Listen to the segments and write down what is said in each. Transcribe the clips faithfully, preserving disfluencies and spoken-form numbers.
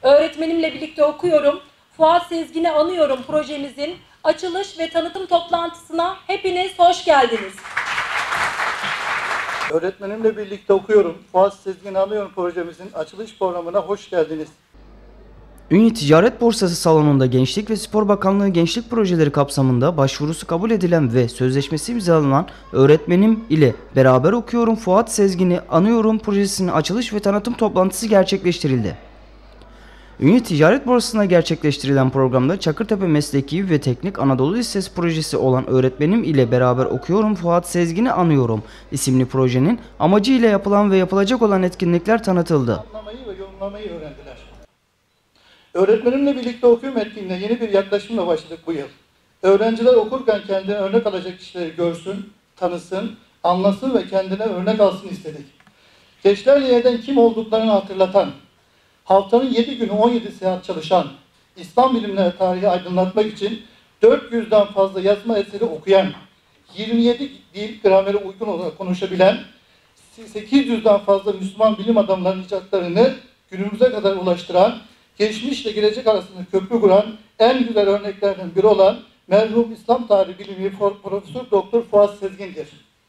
Öğretmenimle birlikte okuyorum, Fuat Sezgin'i anıyorum projemizin açılış ve tanıtım toplantısına hepiniz hoş geldiniz. Öğretmenimle birlikte okuyorum, Fuat Sezgin'i anıyorum projemizin açılış programına hoş geldiniz. Ünye Ticaret Borsası salonunda Gençlik ve Spor Bakanlığı Gençlik Projeleri kapsamında başvurusu kabul edilen ve sözleşmesi imzalanan Öğretmenim ile beraber okuyorum Fuat Sezgin'i anıyorum projesinin açılış ve tanıtım toplantısı gerçekleştirildi. Ünye Ticaret Borsası'nda gerçekleştirilen programda Çakırtepe Mesleki ve Teknik Anadolu Lisesi projesi olan Öğretmenim ile beraber okuyorum Fuat Sezgin'i anıyorum isimli projenin amacı ile yapılan ve yapılacak olan etkinlikler tanıtıldı. Anlamayı ve yorumlamayı öğrendiler. Öğretmenimle birlikte okuyorum etkinliğine yeni bir yaklaşımla başladık bu yıl. Öğrenciler okurken kendine örnek alacak kişileri görsün, tanısın, anlasın ve kendine örnek alsın istedik. Gençler yeniden kim olduklarını hatırlatan, haftanın yedi günü on yedi saat çalışan, İslam bilimleri tarihi aydınlatmak için dört yüzden fazla yazma eseri okuyan, yirmi yedi dil gramere uygun olarak konuşabilen, sekiz yüzden fazla Müslüman bilim adamlarının icatlarını günümüze kadar ulaştıran, geçmişle gelecek arasında köprü kuran en güzel örneklerden biri olan merhum İslam tarihi bilimi Profesör Doktor Fuat Sezgin'dir.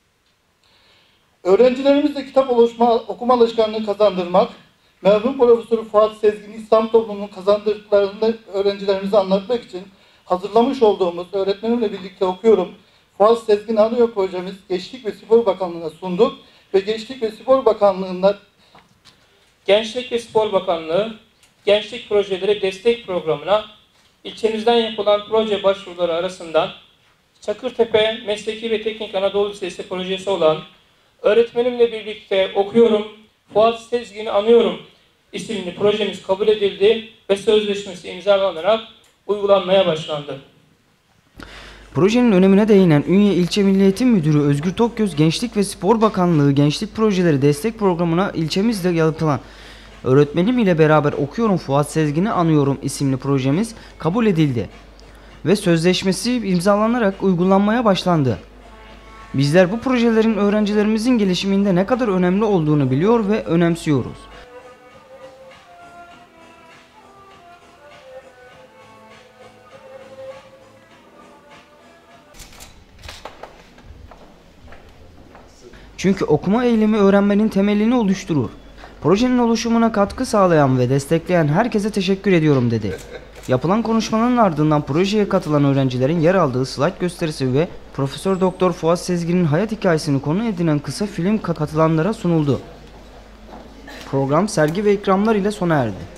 Öğrencilerimizle kitap oluşma, okuma alışkanlığı kazandırmak, merhum Profesör Fuat Sezgin İslam toplumunun kazandırdıklarını öğrencilerimize anlatmak için hazırlamış olduğumuz Öğretmenimle birlikte okuyorum Fuat Sezgin anıyor projemiz Gençlik ve Spor Bakanlığı'na sunduk ve Gençlik ve Spor Bakanlığı'nda Gençlik ve Spor Bakanlığı Gençlik Projeleri Destek Programı'na ilçemizden yapılan proje başvuruları arasından Çakırtepe Mesleki ve Teknik Anadolu Lisesi projesi olan Öğretmenimle birlikte okuyorum Fuat Sezgin'i anıyorum isimli projemiz kabul edildi ve sözleşmesi imzalanarak uygulanmaya başlandı. Projenin önemine değinen Ünye İlçe Milli Eğitim Müdürü Özgür Tokgöz, Gençlik ve Spor Bakanlığı Gençlik Projeleri Destek Programı'na ilçemizde yapılan Öğretmenim ile beraber okuyorum Fuat Sezgin'i anıyorum isimli projemiz kabul edildi ve sözleşmesi imzalanarak uygulanmaya başlandı. Bizler bu projelerin öğrencilerimizin gelişiminde ne kadar önemli olduğunu biliyor ve önemsiyoruz. Çünkü okuma eğilimi öğrenmenin temelini oluşturur. Projenin oluşumuna katkı sağlayan ve destekleyen herkese teşekkür ediyorum dedi. Yapılan konuşmaların ardından projeye katılan öğrencilerin yer aldığı slide gösterisi ve Profesör Doktor Fuat Sezgin'in hayat hikayesini konu edinen kısa film katılanlara sunuldu. Program sergi ve ikramlar ile sona erdi.